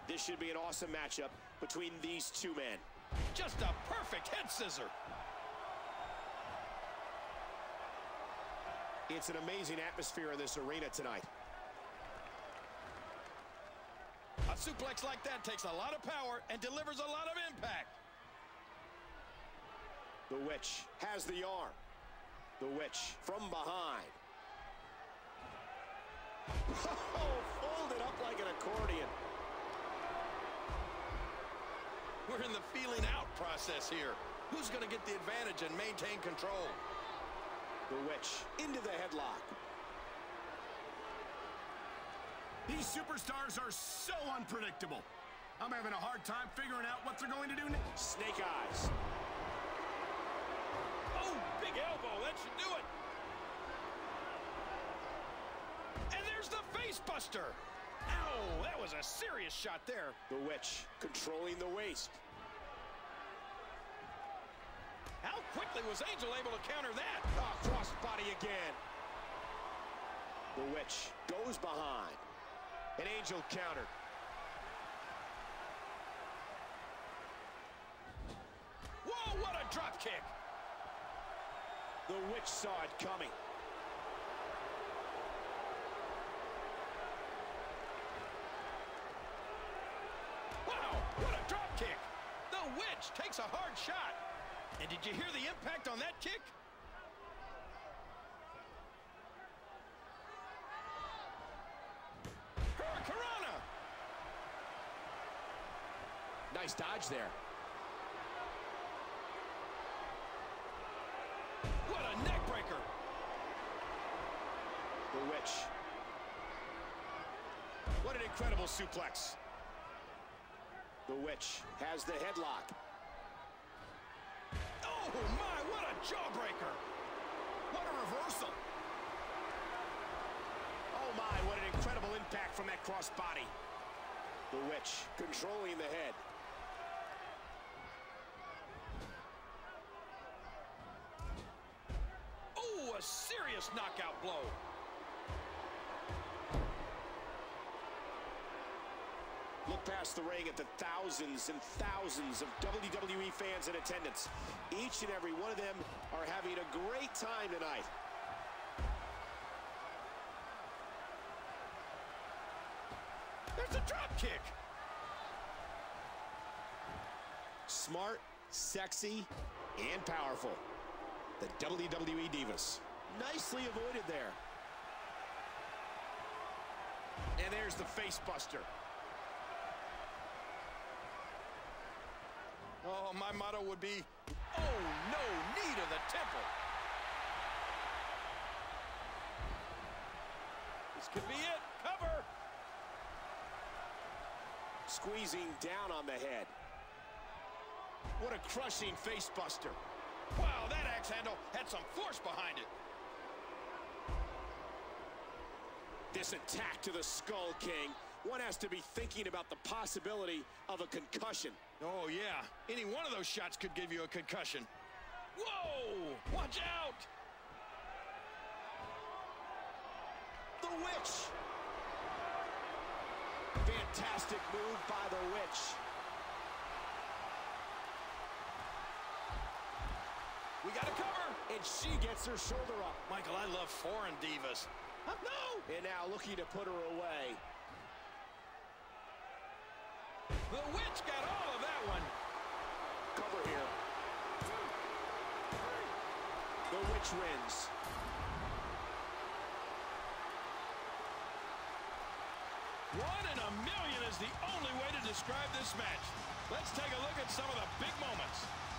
This should be an awesome matchup between these two men. Just a perfect head scissor. It's an amazing atmosphere in this arena tonight. A suplex like that takes a lot of power and delivers a lot of impact. The Witch has the arm. The Witch from behind. Oh, folded up like an accordion. We're in the feeling out process here. Who's going to get the advantage and maintain control? The Witch into the headlock. These superstars are so unpredictable. I'm having a hard time figuring out what they're going to do next. Snake eyes. Oh, big elbow. That should do it. And there's the face buster. Ow, that was a serious shot there. The Witch controlling the waist. How quickly was Angel able to counter that? Oh, crossbody again. The Witch goes behind. An Angel countered. Whoa, what a drop kick. The Witch saw it coming. Wow, what a drop kick. The Witch takes a hard shot. And did you hear the impact on that kick? Hurricanrana. Nice dodge there. What a neck breaker. The Witch. What an incredible suplex. The Witch has the headlock. Oh my, what a jawbreaker. What a reversal. Oh my, what an incredible impact from that crossbody. The Witch controlling the head. Oh, a serious knockout blow. Look past the ring at the thousands and thousands of WWE fans in attendance. Each and every one of them are having a great time tonight. There's a drop kick. Smart, sexy, and powerful. The WWE Divas. Nicely avoided there. And there's the face buster. Oh, my motto would be, oh, no, knee to the temple. This could be it. Cover. Squeezing down on the head. What a crushing face buster. Wow, that axe handle had some force behind it. This attack to the Skull King. One has to be thinking about the possibility of a concussion. Oh, yeah. Any one of those shots could give you a concussion. Whoa! Watch out! The Witch. Fantastic move by the Witch. We got a cover. And she gets her shoulder up. Michael, I love foreign divas. No! And now looking to put her away. The Witch got all of that one. Cover here. The Witch wins. One in a million is the only way to describe this match. Let's take a look at some of the big moments.